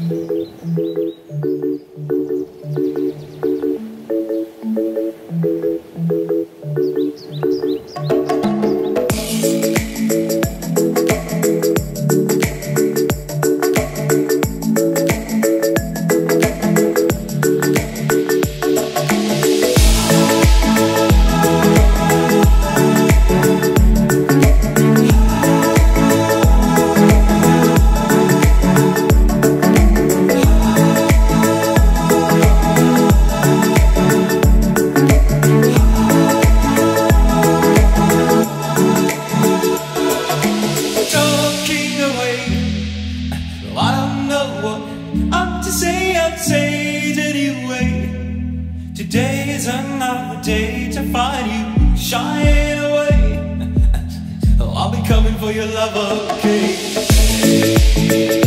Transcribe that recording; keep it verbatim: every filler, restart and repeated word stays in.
Say it anyway. Today is another day to find you shying away. Oh, I'll be coming for your love, okay?